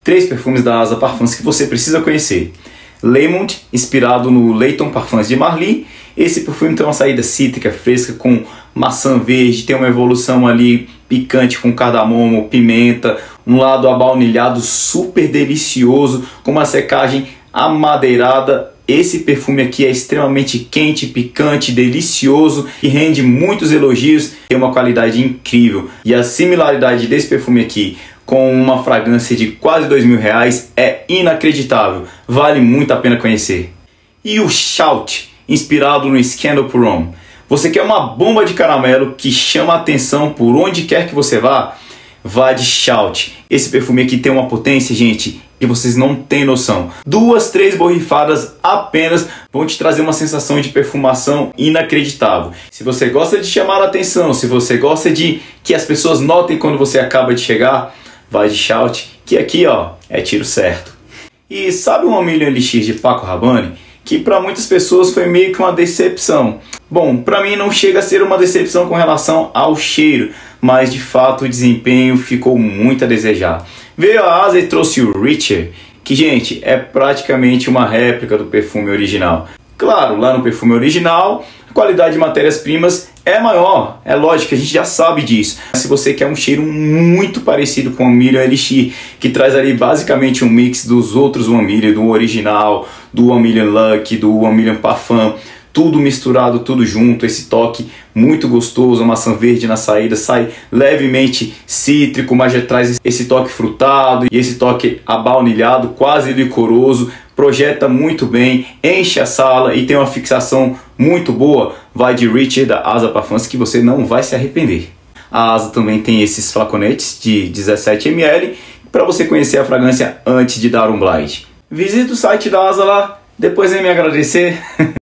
3 perfumes da Asa Parfums que você precisa conhecer. Lemond, inspirado no Layton Parfums de Marly. Esse perfume tem uma saída cítrica, fresca, com maçã verde, tem uma evolução ali picante com cardamomo, pimenta, um lado abaunilhado super delicioso, com uma secagem amadeirada. Esse perfume aqui é extremamente quente, picante, delicioso e rende muitos elogios, tem uma qualidade incrível. E a similaridade desse perfume aqui com uma fragrância de quase R$2.000 é inacreditável, vale muito a pena conhecer. E o Shout, inspirado no Scandal Pour Homme. Você quer uma bomba de caramelo que chama a atenção por onde quer que você vá? Vá de Shout. Esse perfume aqui tem uma potência, gente, que vocês não têm noção. 2, 3 borrifadas apenas vão te trazer uma sensação de perfumação inacreditável. Se você gosta de chamar a atenção, se você gosta de que as pessoas notem quando você acaba de chegar, vai de Shout, que aqui ó, é tiro certo. E sabe um One Million Elixir de Paco Rabanne? Que para muitas pessoas foi meio que uma decepção. Bom, para mim não chega a ser uma decepção com relação ao cheiro, mas de fato o desempenho ficou muito a desejar. Veio a Asa e trouxe o Richer, que gente, é praticamente uma réplica do perfume original. Claro, lá no perfume original, a qualidade de matérias-primas é maior, é lógico, a gente já sabe disso. Se você quer um cheiro muito parecido com o One Million Elixir, que traz ali basicamente um mix dos outros One Million, do original, do One Million Lucky, do One Million Parfum, tudo misturado, tudo junto, esse toque muito gostoso, a maçã verde na saída, sai levemente cítrico, mas já traz esse toque frutado e esse toque abaunilhado, quase licoroso, projeta muito bem, enche a sala e tem uma fixação muito boa. Vai de Richer da Asa Parfums que você não vai se arrepender. A Asa também tem esses flaconetes de 17 ml para você conhecer a fragrância antes de dar um blind. Visita o site da Asa lá, depois vem me agradecer.